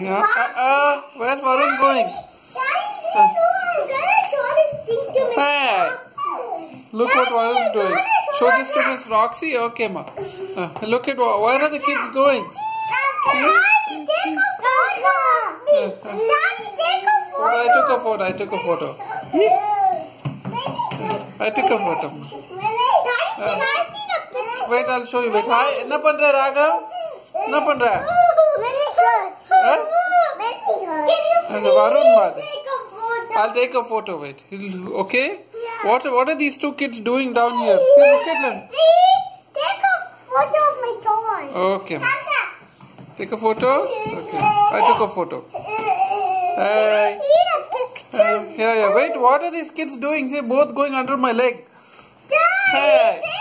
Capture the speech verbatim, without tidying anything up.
Yeah. Uh, uh, where's Varun going? Hey, look what Varun is doing. Show this to Miss Roxy. Okay, ma. Uh, look at where are the kids going? I took a photo. I took a photo. I took a photo. Uh, wait, I'll show you. Wait, hi. Enna pandra Raghav? Enna pandra? Huh? And Varun mother. I'll take a photo. Wait. Okay. What What are these two kids doing down here? See, look at them. Take a photo of my toy. Okay. Take a photo. Okay. I took a photo. Hey. See the picture. Uh, yeah, yeah. Wait. What are these kids doing? They're both going under my leg. Dad, hey.